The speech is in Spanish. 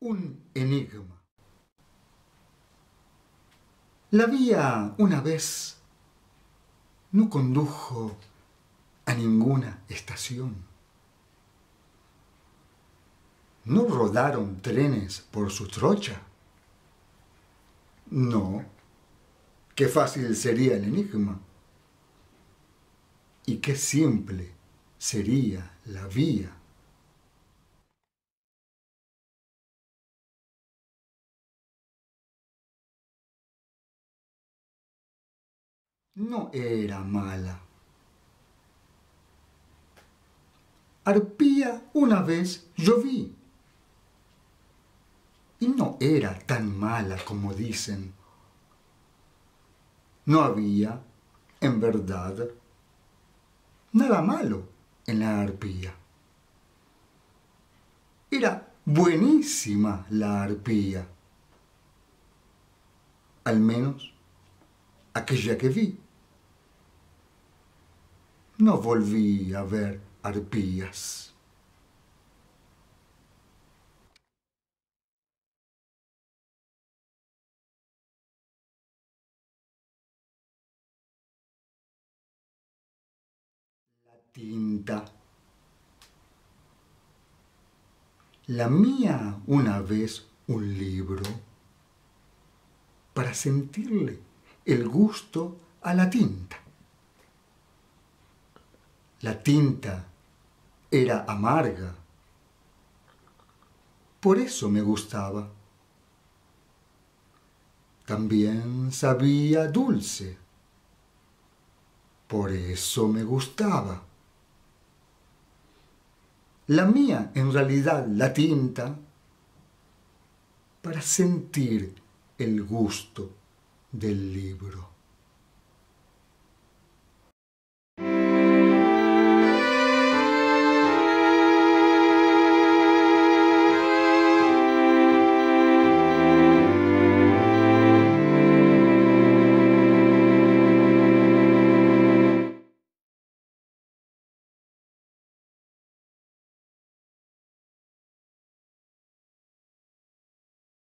Un enigma. La vía una vez no condujo a ninguna estación. ¿No rodaron trenes por su trocha? No, qué fácil sería el enigma. Y qué simple sería la vía. No era mala. Arpía una vez yo vi. Y no era tan mala como dicen. No había, en verdad, nada malo en la arpía. Era buenísima la arpía. Al menos aquella que vi. No volví a ver arpías. La tinta. La mía una vez un libro para sentirle el gusto a la tinta. La tinta era amarga. Por eso me gustaba. También sabía dulce. Por eso me gustaba. La mía, en realidad, la tinta, para sentir el gusto del libro.